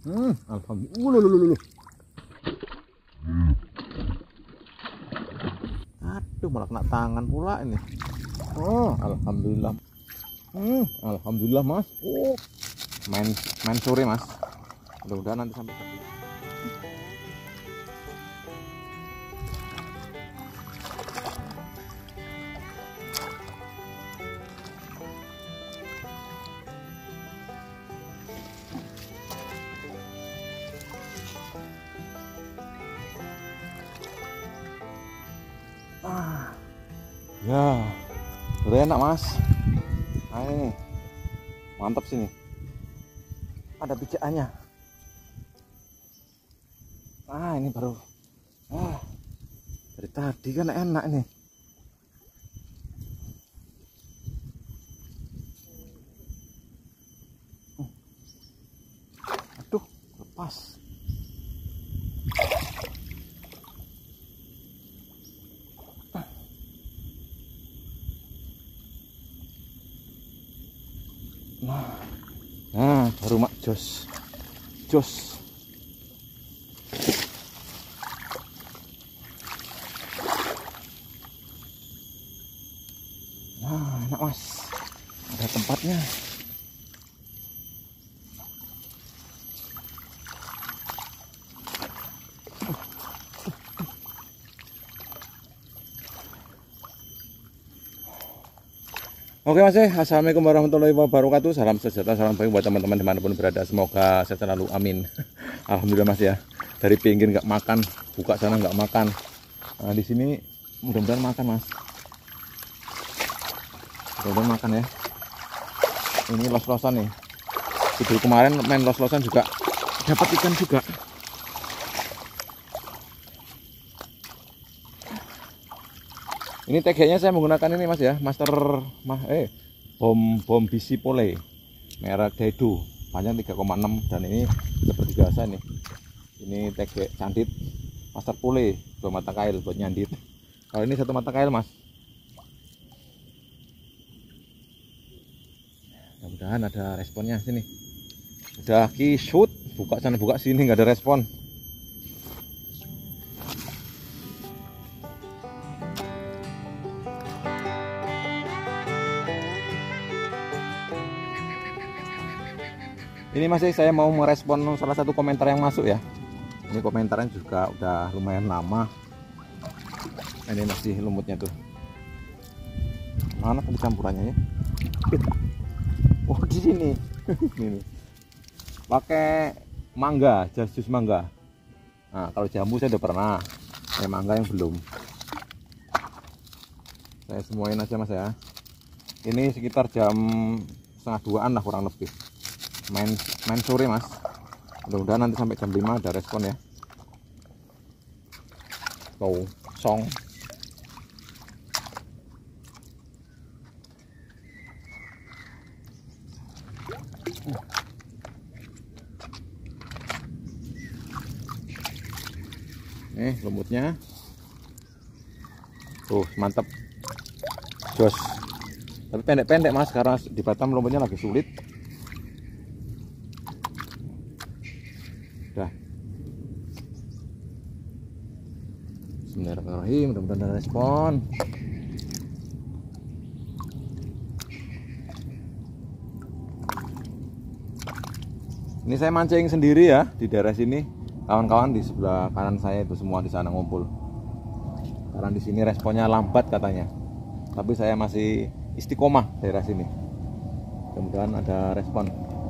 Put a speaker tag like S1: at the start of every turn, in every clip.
S1: Alhamdulillah. Aduh, malah kena tangan pula ini. Oh, alhamdulillah. Alhamdulillah, Mas. Oh, main sore, Mas. Mudah-mudahan nanti sampai ke sini. Ya, udah enak, Mas. Nah, ini mantap sini. Ada pijakannya. Ini baru. Dari tadi kan enak nih. Aduh, lepas. Nah, baru mak jos. Nah, enak, Mas. Ada tempatnya. Oke, Mas, assalamualaikum warahmatullahi wabarakatuh. Salam sejahtera, salam baik buat teman-teman dimanapun berada. Semoga sehat selalu, amin. Alhamdulillah, Mas ya. Dari pinggir nggak makan, buka sana nggak makan. Nah, di sini mudah-mudahan makan, Mas. Mudah-mudahan makan ya. Ini los-losan nih. Video kemarin main los-losan juga dapat ikan juga. Ini TG-nya saya menggunakan ini, Mas ya, bom bisi pole merek Daido, panjang 3,6 dan ini seperti biasa nih. Ini TG candit master pole 2 mata kail buat nyandit. Kalau ini 1 mata kail, Mas. Mudah-mudahan ada responnya sini. Udah kisut, buka sana buka sini nggak ada respon. Ini masih saya mau merespon salah satu komentar yang masuk ya. Ini komentarnya juga udah lumayan lama. Ini masih lumutnya tuh. Mana tadi campurannya ya? Oh, di sini. Ini. Pakai mangga, jus mangga. Nah, kalau jambu saya udah pernah. Mangga yang belum. Saya semuain aja, Mas ya. Ini sekitar jam 1:30-an lah kurang lebih. Main sore, Mas. Mudah-mudahan nanti sampai jam 5 ada respon ya. Tuh, song. Lumutnya. Tuh, mantap. Jos. Tapi pendek-pendek, Mas, karena di Batam lumutnya lagi sulit. Udah. Bismillahirrahmanirrahim, mudah-mudahan ada respon. Ini saya mancing sendiri ya di daerah sini. Kawan-kawan di sebelah kanan saya itu semua di sana ngumpul. Karena di sini responnya lambat katanya. Tapi saya masih istiqomah daerah sini. Mudah-mudahan ada respon.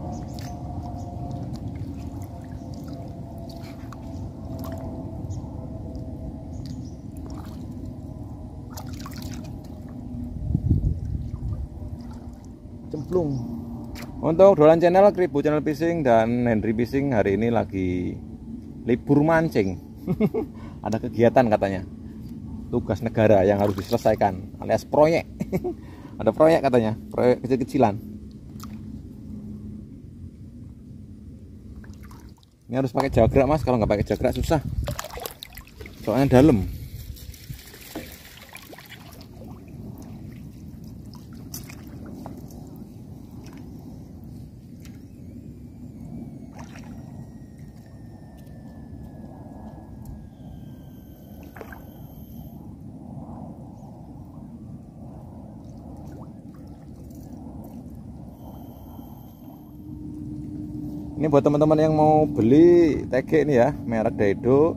S1: Cemplung. Untuk Dolan Channel, Kribo Channel Fishing dan Henry Fishing hari ini lagi libur mancing. Ada kegiatan katanya, tugas negara yang harus diselesaikan alias proyek. Ada proyek katanya, proyek kecil-kecilan. Ini harus pakai jagrak, Mas. Kalau nggak pakai jagrak susah, soalnya dalam. Ini buat teman-teman yang mau beli TG ini ya, merek Daido,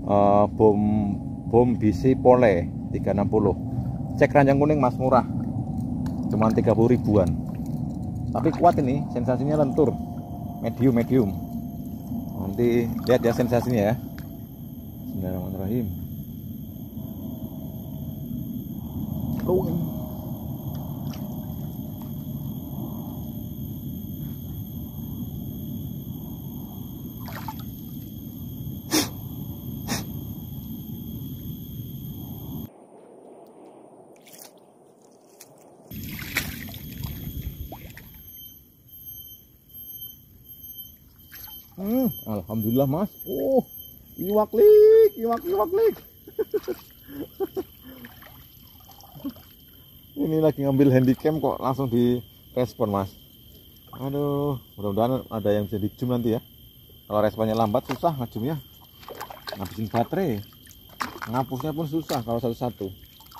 S1: bom bisi Pole 360. Cek ranjang kuning mas, murah, cuman 30 ribuan. Tapi kuat ini, sensasinya lentur, medium. Nanti lihat ya sensasinya ya. Bismillahirrahmanirrahim. Alhamdulillah mas. Iwak lik. Ini lagi ngambil handycam kok langsung direspon mas. Aduh, mudah-mudahan ada yang jadi zoom nanti ya. Kalau responnya lambat susah ngajumnya, ngabisin baterai, ngapusnya pun susah kalau satu-satu.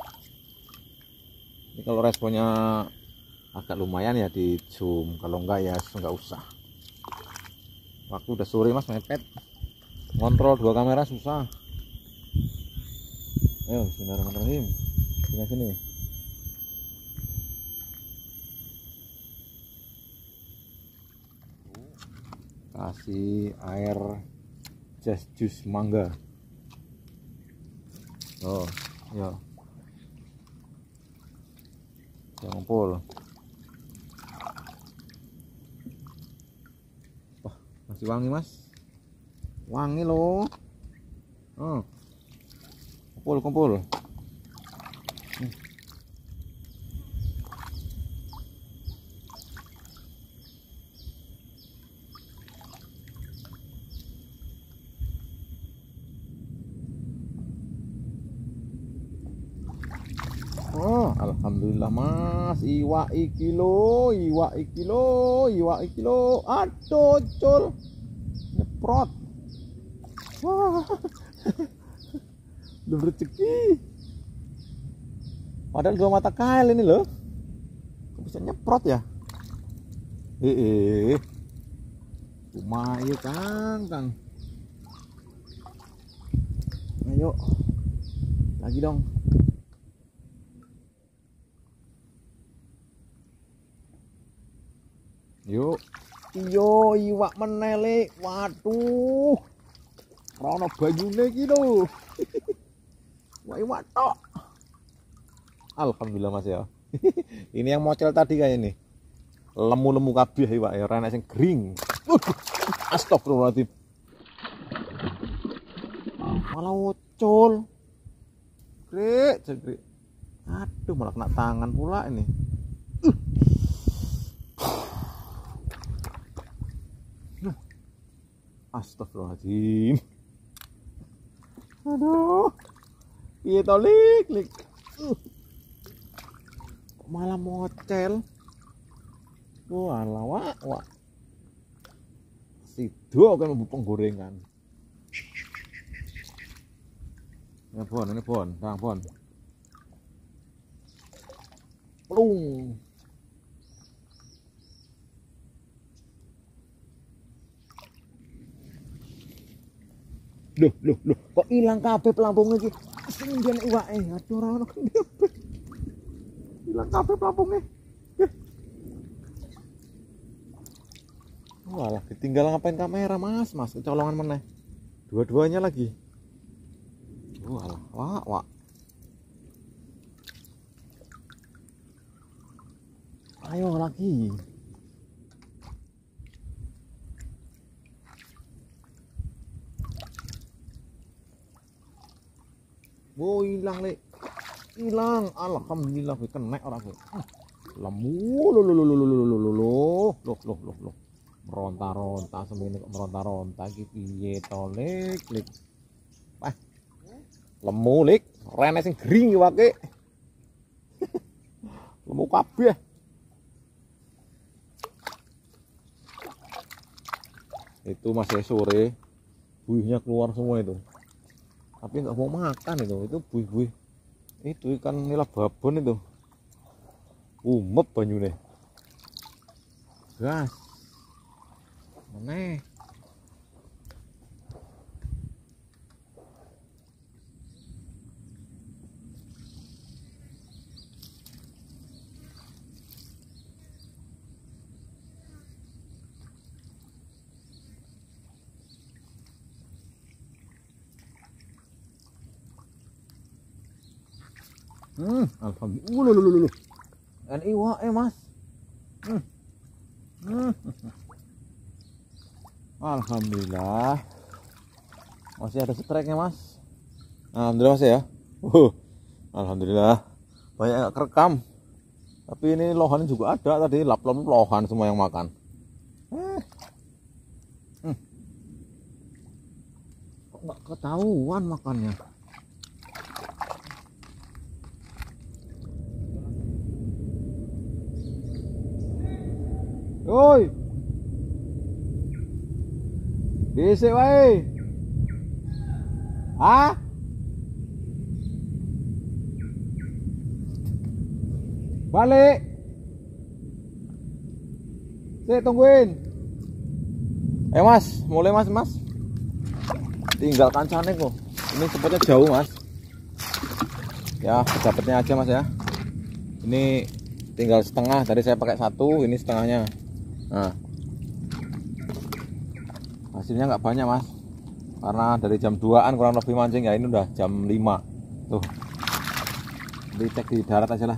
S1: Ini kalau responnya agak lumayan ya di zoom, kalau enggak ya nggak usah. Waktu udah sore mas, mepet, ngontrol 2 kamera susah. Ayo, bismillahirrahmanirrahim. Sini. Kasih air jus mangga. Ya ngumpul. Wah, masih wangi mas, wangi loh. Kumpul. Alhamdulillah mas, iwak iki lo. Aduh col, nyeprot. Wah, belum rezeki. Padahal 2 mata kail ini loh, kok bisa nyeprot ya? Lumayan kang. Ayo lagi dong. Yuk, iyo iwak menelek. Waduh, rono banyune iki lho. Iwak tok. Alhamdulillah mas ya. Ini yang mocel tadi kayak ini. Lemu kabeh iwak ya, ora enak sing gering. Astagfirullahaladzim. Malah wocol. Grek. Aduh, malah kena tangan pula ini. Astagfirullahaladzim. Aduh, iya tolik. Malah mocel. Walah wak. Sido kan mau penggorengan. Ini bon. Plung. Loh, kok hilang kabeh pelampungnya iki? Sing njen iwake. Aduh ora ono kabeh. Hilang kabeh pelampungnya. Walah, ketinggalan ngapain kamera, Mas? Kecolongan meneh. Dua-duanya lagi. Walah, wak. Ayo lagi. Hilang lek, hilang. Alhamdulillah kena orang gue. Lemu loh. Meronta semene kok meronta iki piye to lek. Lemu lek, rene sing gering iwake. Lemu kabeh. Itu masih sore, buihnya keluar semua itu. Tapi nggak mau makan itu buih itu ikan nila babon itu umep banyune gas. Mana? Alhamdulillah. NIWA Mas. Alhamdulillah. Masih ada streknya Mas. Alhamdulillah Mas ya. Alhamdulillah. Banyak yang kerekam. Tapi ini lohan juga ada tadi, lap-lap lohan semua yang makan. Kok nggak ketahuan makannya? Oi. Dhisik wae. Hah? Balik. Sik tungguin. Mas, mulai Mas. Tinggal kancane kok. Ini tempatnya jauh Mas. Ya, dapatnya aja Mas ya. Ini tinggal setengah, tadi saya pakai satu, ini setengahnya. Nah, hasilnya nggak banyak Mas, karena dari jam 2an kurang lebih mancing ya, ini udah jam 5 tuh. Dicek di darat aja lah.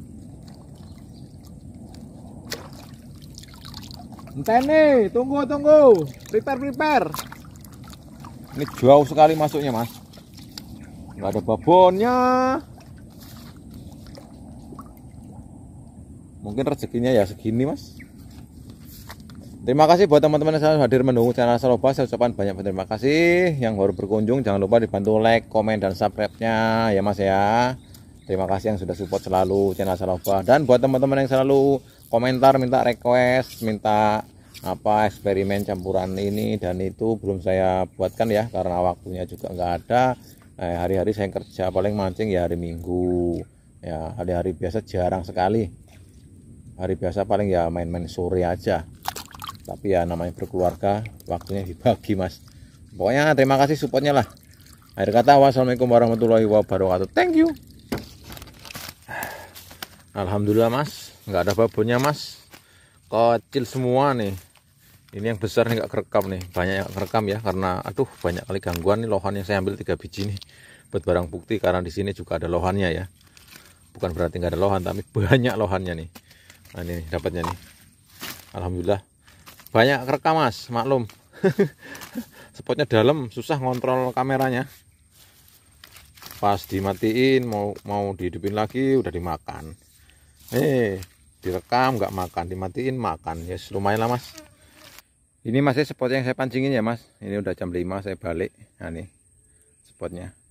S1: Enten nih, tunggu, prepare. Ini jauh sekali masuknya Mas, nggak ada babonnya. Mungkin rezekinya ya segini Mas. Terima kasih buat teman-teman yang selalu hadir mendukung channel Saloba. Saya ucapkan banyak terima kasih. Yang baru berkunjung jangan lupa dibantu like, komen, dan subscribe-nya ya Mas ya. Terima kasih yang sudah support selalu channel Saloba. Dan buat teman-teman yang selalu komentar, minta request, minta eksperimen campuran ini dan itu, belum saya buatkan ya karena waktunya juga nggak ada. Hari-hari saya kerja, paling mancing ya hari Minggu. Ya, hari-hari biasa jarang sekali. Hari biasa paling ya main-main sore aja. Tapi ya namanya berkeluarga, waktunya dibagi Mas. Pokoknya terima kasih supportnya lah. Akhir kata, wassalamualaikum warahmatullahi wabarakatuh. Thank you. Alhamdulillah Mas, nggak ada babonnya Mas. Kecil semua nih. Ini yang besar nih nggak kerekam nih. Banyak yang kerekam ya, karena aduh banyak kali gangguan nih. Lohan yang saya ambil 3 biji nih buat barang bukti, karena di sini juga ada lohannya ya. Bukan berarti nggak ada lohan, tapi banyak lohannya nih. Nah ini dapatnya nih. Alhamdulillah. Banyak kerekam Mas, maklum. Spotnya dalam, susah ngontrol kameranya. Pas dimatiin mau dihidupin lagi udah dimakan. Direkam nggak makan, dimatiin makan. Ya yes, lumayan lah Mas. Ini masih spot yang saya pancingin ya Mas. Ini udah jam 5 saya balik. Nah nih spotnya.